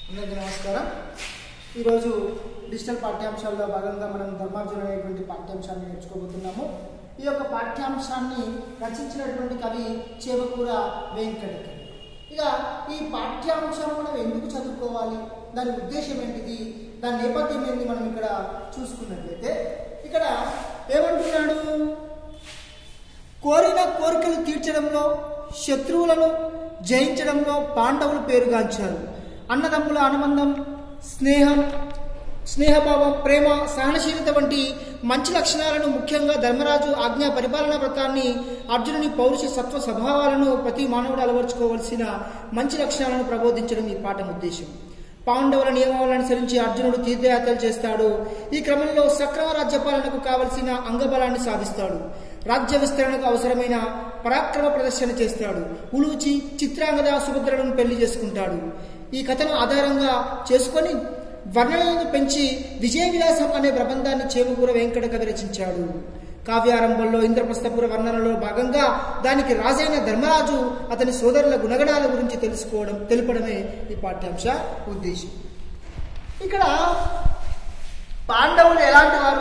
అందరికీ నమస్కారం. ఈరోజు డిజిటల్ పాఠ్యాంశాల్లో భాగంగా మనం ధర్మార్జున అనేటువంటి పాఠ్యాంశాన్ని నేర్చుకోబోతున్నాము. ఈ యొక్క పాఠ్యాంశాన్ని రచించినటువంటి కవి చేవకూర వెంకటకవి. ఇక ఈ పాఠ్యాంశం మనం ఎందుకు చదువుకోవాలి, దాని ఉద్దేశం ఏంటిది, దాని నేపథ్యం ఏంటి మనం ఇక్కడ చూసుకున్నట్లయితే ఇక్కడ ఏమంటున్నాడు, కోరిన కోరికలు తీర్చడంలో శత్రువులను జయించడంలో పాండవులు పేరుగాంచారు. అన్నదమ్ముల అనుబంధం, స్నేహభావం, ప్రేమ, సహనశీలత వంటి మంచి లక్షణాలను, ముఖ్యంగా ధర్మరాజు ఆజ్ఞా పరిపాలనా వ్రతాన్ని, అర్జునుని పౌరుష సత్వ స్వభావాలను ప్రతి మానవుడు అలవర్చుకోవలసిన మంచి లక్షణాలను ప్రబోధించడం ఈ పాఠం ఉద్దేశం. పాండవుల నియమాలను అనుసరించి అర్జునుడు తీర్థయాత్రలు చేస్తాడు. ఈ క్రమంలో సక్రమ రాజ్యపాలనకు కావలసిన అంగబలాన్ని సాధిస్తాడు. రాజ్య విస్తరణకు అవసరమైన పరాక్రమ ప్రదర్శన చేస్తాడు. ఉలూచి, చిత్రాంగద, సుభద్రలను పెళ్లి చేసుకుంటాడు. ఈ కథను ఆధారంగా చేసుకొని వర్ణనలను పెంచి విజయ విలాసం అనే ప్రబంధాన్ని చేవకూర వెంకట కవి రచించాడు. కావ్యారంభంలో ఇంద్రప్రస్థపుర వర్ణనలో భాగంగా దానికి రాజైన ధర్మరాజు అతని సోదరుల గుణగణాల గురించి తెలుపడమే ఈ పాఠ్యాంశ ఉద్దేశం. ఇక్కడ పాండవులు ఎలాంటి వారు,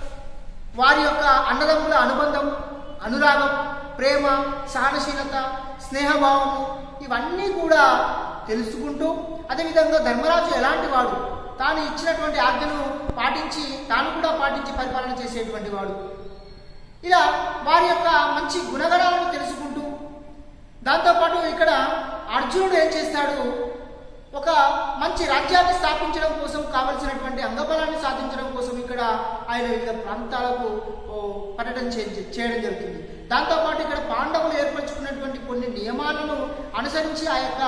వారి యొక్క అన్నదమ్ముల అనుబంధం, అనురాగం, ప్రేమ, సహనశీలత, స్నేహభావము ఇవన్నీ కూడా తెలుసుకుంటూ, అదేవిధంగా ధర్మరాజు ఎలాంటి వాడు, తాను ఇచ్చినటువంటి ఆజ్ఞను పాటించి తాను కూడా పాటించి పరిపాలన చేసేటువంటి వాడు, ఇలా వారి యొక్క మంచి గుణగణాలను తెలుసుకుంటూ, దాంతోపాటు ఇక్కడ అర్జునుడు ఏం చేస్తాడు, ఒక మంచి రాజ్యాన్ని స్థాపించడం కోసం కావలసినటువంటి అంగబలాన్ని సాధించడం కోసం ఇక్కడ ఆయన వివిధ ప్రాంతాలకు పర్యటన చేయడం జరుగుతుంది. దాంతోపాటు ఇక్కడ పాండవులు ఏర్పరచుకున్నటువంటి కొన్ని నియమాలను అనుసరించి ఆ యొక్క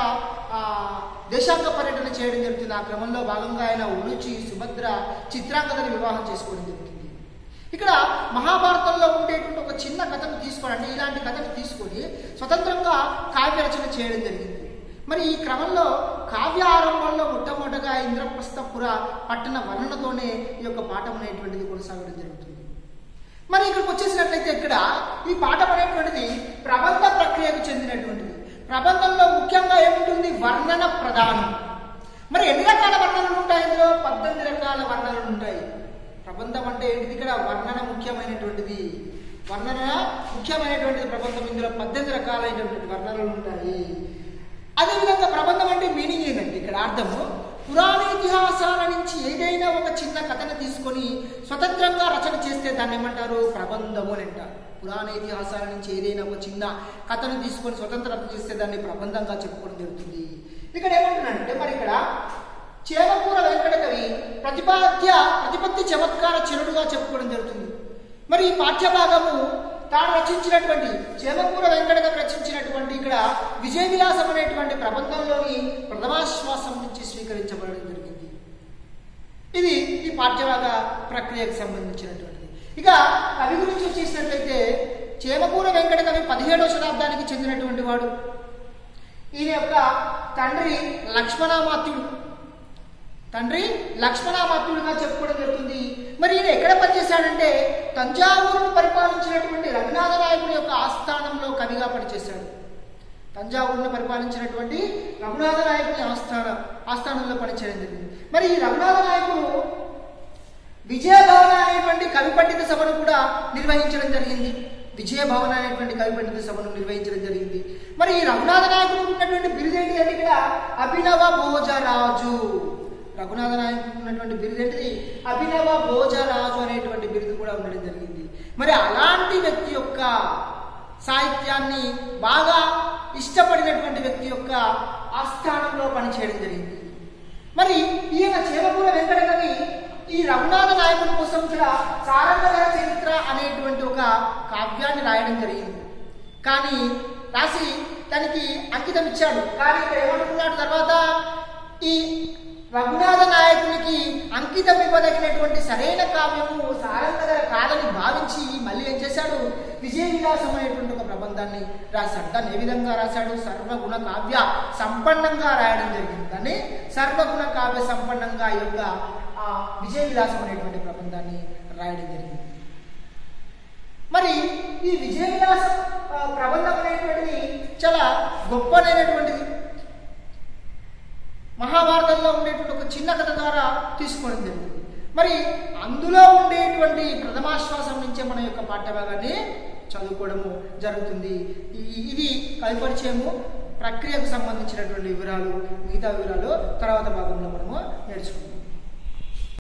దేశాంగ పర్యటన చేయడం జరుగుతుంది. ఆ క్రమంలో భాగంగా ఆయన ఉలూచి, సుభద్ర, చిత్రాంగదని వివాహం చేసుకోవడం జరుగుతుంది. ఇక్కడ మహాభారతంలో ఉండేటువంటి ఒక చిన్న కథను తీసుకొని, అంటే ఇలాంటి కథను తీసుకొని స్వతంత్రంగా కావ్య రచన చేయడం జరిగింది. మరి ఈ క్రమంలో కావ్య ఆరంభంలో మొట్టమొదటగా ఇంద్రప్రస్థపుర పట్టణ వర్ణనతోనే ఈ యొక్క పాఠం అనేటువంటిది కొనసాగడం జరుగుతుంది. మరి ఇక్కడికి వచ్చేసినట్లయితే ఇక్కడ ఈ పాఠం అనేటువంటిది ప్రబంధ ప్రక్రియకు చెందినటువంటిది. ప్రబంధంలో ముఖ్యంగా ఏముంటుంది, వర్ణన ప్రధానం. మరి ఎన్ని రకాల వర్ణనలు ఉంటాయి? ఇందులో 18 రకాల వర్ణనలు ఉంటాయి. ప్రబంధం అంటే ఏంటిది? ఇక్కడ వర్ణన ముఖ్యమైనటువంటిది. వర్ణన ముఖ్యమైనటువంటిది ప్రబంధం. ఇందులో 18 రకాలైనటువంటి వర్ణనలు ఉంటాయి. అదేవిధంగా ప్రబంధం అంటే మీనింగ్ ఏంటంటే ఇక్కడ అర్థము, పురాణ ఇతిహాసాల నుంచి ఏదైనా ఒక చిన్న కథను తీసుకొని స్వతంత్రంగా రచన చేస్తే దాన్ని ఏమంటారు, ప్రబంధము అని అంటారు. పురాణ ఇతిహాసాల నుంచి ఏదైనా ఒక చిన్న కథను తీసుకొని స్వతంత్ర రచన చేస్తే దాన్ని ప్రబంధంగా చెప్పుకోవడం జరుగుతుంది. ఇక్కడ ఏమంటున్నాడంటే, మరి ఇక్కడ చేవకూర వెంకట కవి ప్రతిపత్తి చమత్కార చరుడుగా చెప్పుకోవడం జరుగుతుంది. మరి ఈ పాఠ్యభాగము తాను రచించినటువంటి చేవకూర వెంకట కవి రచించినటువంటి ఇక్కడ విజయ విలాసం అనేటువంటి ప్రబంధంలోని ప్రథమాశ్వాసం నుంచి స్వీకరించబడడం జరిగింది. ఇది ఈ పాఠ్యభాగ ప్రక్రియకు సంబంధించినటువంటిది. ఇక కవి గురించి వచ్చేసినట్లయితే చేవకూర వెంకట కవి 17వ శతాబ్దానికి చెందినటువంటి వాడు. ఈయన యొక్క తండ్రి లక్ష్మణామాత్యుడుగా చెప్పుకోవడం జరుగుతుంది. మరి ఈయన ఎక్కడ పనిచేశాడంటే తంజావూరును పరిపాలించినటువంటి రఘునాథ నాయకుడి యొక్క ఆస్థానంలో కవిగా పనిచేశాడు. తంజావూరును పరిపాలించినటువంటి రఘునాథ నాయకుడి ఆస్థానంలో పనిచేయడం జరిగింది. మరి ఈ రఘునాథ నాయకుడు విజయభవన అనేటువంటి కవి పండిత సభను కూడా నిర్వహించడం జరిగింది. మరి ఈ రఘునాథ నాయకుడు ఉన్నటువంటి బిరుదేంటి అంటే ఇక్కడ అభినవ భోజరాజు. రఘునాథ నాయకుడు ఉన్నటువంటి బిరుదేంటిది అభినవ భోజరాజు అనేటువంటి బిరుదు కూడా ఉండడం జరిగింది. మరి అలాంటి వ్యక్తి యొక్క సాహిత్యాన్ని బాగా ఇష్టపడినటువంటి వ్యక్తి యొక్క ఆస్థానంలో పనిచేయడం జరిగింది. మరి ఈయన చేవకూర వెంకట కవి ఈ రఘునాథ నాయకుడి కోసం కూడా సారంగధర చరిత్ర అనేటువంటి ఒక కావ్యాన్ని రాయడం జరిగింది. కానీ రాసి దానికి అంకితం ఇచ్చాడు. కానీ ఇక్కడ ఏమనుకున్నాడు, తర్వాత ఈ రఘునాథ నాయకునికి అంకితం ఇవ్వదగినటువంటి సరైన కావ్యము సారంగధర కాదని భావించి మళ్ళీ ఏం చేశాడు, విజయ విలాసం అనేటువంటి ఒక ప్రబంధాన్ని రాశాడు. దాన్ని ఏ విధంగా రాశాడు, సర్వగుణ కావ్య సంపన్నంగా రాయడం జరిగింది. దాన్ని సర్వగుణ కావ్య సంపన్నంగా ఈ యొక్క విజయ విలాసం అనేటువంటి ప్రబంధాన్ని రాయడం జరిగింది. మరి ఈ విజయ విలాసం ప్రబంధం అనేటువంటిది చాలా గొప్పనైనటువంటిది. మహాభారతంలో భాగంలో ఉండేటువంటి ఒక చిన్న కథ ద్వారా తీసుకోవడం జరిగింది. మరి అందులో ఉండేటువంటి ప్రథమాశ్వాసం నుంచే మన యొక్క పాఠ్యభాగాన్ని చదువుకోవడము జరుగుతుంది. ఇది కవి పరిచయము, ప్రక్రియకు సంబంధించినటువంటి వివరాలు, మిగతా వివరాలు తర్వాత భాగంలో మనము నేర్చుకుంటాం.